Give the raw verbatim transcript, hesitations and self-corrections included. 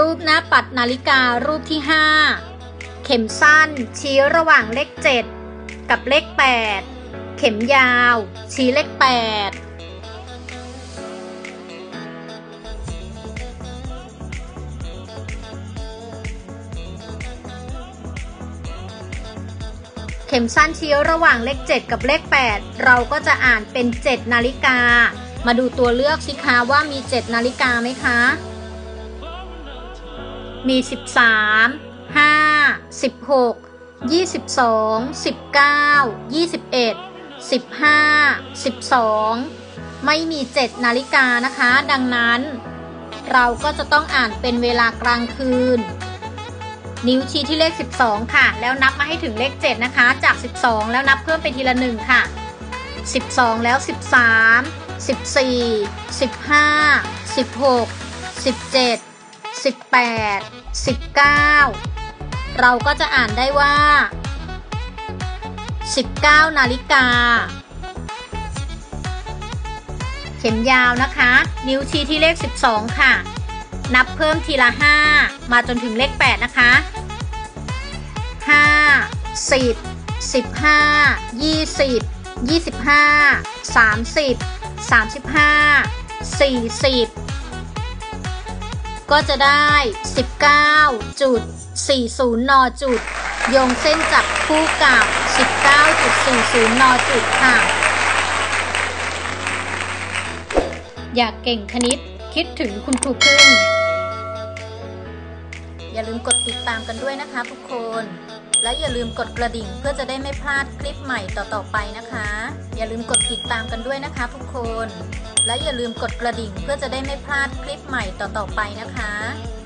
รูปหน้าปัดนาฬิการูปที่ห้าเข็มสั้นชี้ระหว่างเลขเจ็ดกับเลขแปดเข็มยาวชี้เลขแปดเข็มสั้นชี้ระหว่างเลขเจ็ดกับเลขแปดเราก็จะอ่านเป็นเจ็ดนาฬิกามาดูตัวเลือกสิคะว่ามีเจ็ดนาฬิกาไหมคะมีสิบสาม ห้า สิบหก ยี่สิบสอง สิบเก้า ยี่สิบเอ็ด สิบห้า สิบสองไม่มีเจ็ดนาฬิกานะคะดังนั้นเราก็จะต้องอ่านเป็นเวลากลางคืนนิ้วชี้ที่เลขสิบสองค่ะแล้วนับมาให้ถึงเลขเจ็ดนะคะจากสิบสองแล้วนับเพิ่มไปทีละหนึ่งค่ะสิบสองแล้วสิบสาม สิบสี่ สิบห้า สิบหก สิบเจ็ด สิบแปด สิบเก้าเราก็จะอ่านได้ว่าสิบเก้านาฬิกาเข็มยาวนะคะนิ้วชี้ที่เลขสิบสองค่ะนับเพิ่มทีละห้ามาจนถึงเลขแปดนะคะห้า สิบ สิบห้า ยี่สิบ ยี่สิบห้า สามสิบ สามสิบห้า สี่สิบก็จะได้ สิบเก้าจุดสี่ศูนย์ นจุดโยงเส้นจับคู่กับ สิบเก้าจุดสี่ศูนย์ นจุดค่ะอยากเก่งคณิตคิดถึงคุณครูพึ่งอย่าลืมกดติดตามกันด้วยนะคะทุกคนและอย่าลืมกดกระดิ่งเพื่อจะได้ไม่พลาดคลิปใหม่ต่อๆไปนะคะอย่าลืมกดติดตามกันด้วยนะคะทุกคนและอย่าลืมกดกระดิ่งเพื่อจะได้ไม่พลาดคลิปใหม่ต่อๆไปนะคะ